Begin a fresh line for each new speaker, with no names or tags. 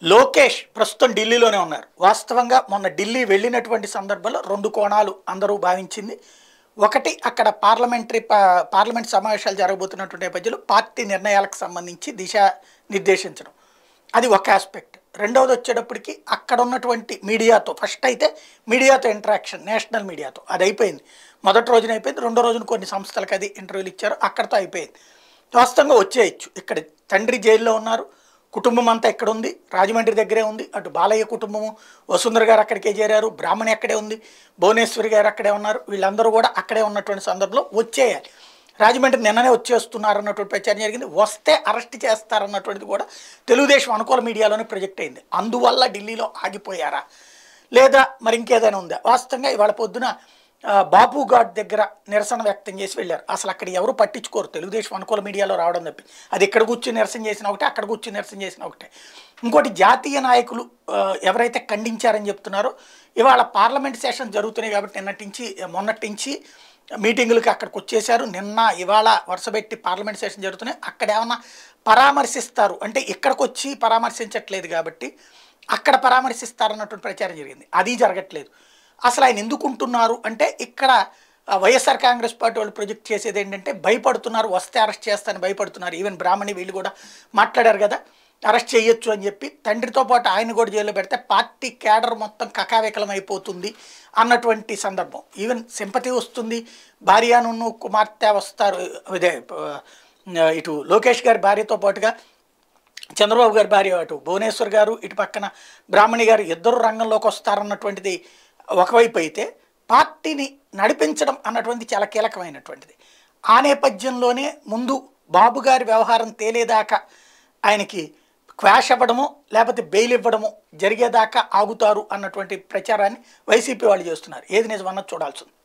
లోకేష్ ప్రస్తుతం ఢిల్లీలోనే ఉన్నారు. వాస్తవంగా మొన్న ఢిల్లీ వెళ్ళినటువంటి సందర్భంలో 2 కోణాలు అందరూ భావించింది. ఒకటి అక్కడ పార్లమెంట్ సమావేశాలు జరగబోతున్నటువంటి నేపథ్యంలో పార్టీ నిర్ణయాలకు సంబంధించి దిశ నిర్దేశించడం. అది ఒక ఆస్పెక్ట్. రెండవది వచ్చేటప్పటికి అక్కడ ఉన్నటువంటి మీడియాతో ఫస్ట్ అయితే మీడియాతో ఇంటరాక్షన్, నేషనల్ మీడియాతో అది అయిపోయింది. మొదటి రోజున అయిపోయింది. రెండో రోజున కొన్ని సంస్థలకు అది ఇంటర్వ్యూలు ఇచ్చారు. అక్కడితో అయిపోయింది. వాస్తవంగా వచ్చేయచ్చు. ఇక్కడ తండ్రి జైల్లో ఉన్నారు. కుటుంబం అంతా ఎక్కడ ఉంది? రాజమండ్రి దగ్గరే ఉంది. అటు బాలయ్య కుటుంబము, వసుంధర గారు అక్కడికే చేరారు, బ్రాహ్మణి అక్కడే ఉంది, భువనేశ్వరి గారు అక్కడే ఉన్నారు. వీళ్ళందరూ కూడా అక్కడే ఉన్నటువంటి సందర్భంలో వచ్చేయాలి. రాజమండ్రి నిన్ననే వచ్చేస్తున్నారు అన్నటువంటి ప్రచారం జరిగింది. వస్తే అరెస్ట్ చేస్తారన్నటువంటిది కూడా తెలుగుదేశం అనుకూల మీడియాలోనే ప్రొజెక్ట్ అయింది. అందువల్ల ఢిల్లీలో ఆగిపోయారా లేదా మరి ఇంకేదైనా ఉందా? వాస్తవంగా ఇవాళ పొద్దున బాపు ఘాట్ దగ్గర నిరసన వ్యక్తం చేసి వెళ్ళారు. అసలు అక్కడ ఎవరు పట్టించుకోరు. తెలుగుదేశం అనుకూల మీడియాలో రావడం తప్పి అది ఇక్కడ కూర్చొని నిరసన చేసిన ఒకటే, అక్కడ కూర్చొని నిరసన చేసిన ఒకటే. ఇంకోటి జాతీయ నాయకులు ఎవరైతే ఖండించారని చెప్తున్నారో ఇవాళ పార్లమెంట్ సెషన్ జరుగుతున్నాయి కాబట్టి మొన్నటి నుంచి మీటింగులకి అక్కడికి వచ్చేసారు. నిన్న ఇవాళ వరుసపెట్టి పార్లమెంట్ సెషన్ జరుగుతున్నాయి. అక్కడ ఏమన్నా పరామర్శిస్తారు అంటే ఇక్కడికి వచ్చి పరామర్శించట్లేదు కాబట్టి అక్కడ పరామర్శిస్తారన్నటువంటి ప్రచారం జరిగింది. అది జరగట్లేదు. అసలు ఆయన ఎందుకు ఉంటున్నారు అంటే ఇక్కడ వైఎస్ఆర్ కాంగ్రెస్ పార్టీ వాళ్ళు ప్రొజెక్ట్ చేసేది ఏంటంటే భయపడుతున్నారు, వస్తే అరెస్ట్ చేస్తారని భయపడుతున్నారు. ఈవెన్ బ్రాహ్మణి వీళ్ళు కూడా మాట్లాడారు కదా, అరెస్ట్ చేయొచ్చు అని చెప్పి. తండ్రితో పాటు ఆయన కూడా జైల్లో పెడితే పార్టీ క్యాడర్ మొత్తం కకావికలం అయిపోతుంది అన్నటువంటి సందర్భం. ఈవెన్ సింపతి వస్తుంది. భార్యను కుమార్తె వస్తారు. ఇదే ఇటు లోకేష్ గారి భార్యతో పాటుగా చంద్రబాబు గారి భార్య, అటు భువనేశ్వర్ గారు, ఇటు పక్కన బ్రాహ్మణి గారు ఇద్దరు రంగంలోకి వస్తారన్నటువంటిది ఒకవైపు అయితే, పార్టీని నడిపించడం అన్నటువంటిది చాలా కీలకమైనటువంటిది. ఆ నేపథ్యంలోనే ముందు బాబు గారి వ్యవహారం తేలేదాకా ఆయనకి క్వాష్ అవ్వడము లేకపోతే బెయిల్ ఇవ్వడము జరిగేదాకా ఆగుతారు అన్నటువంటి ప్రచారాన్ని వైసీపీ వాళ్ళు చేస్తున్నారు. ఏది నిజమన్నది చూడాల్సింది.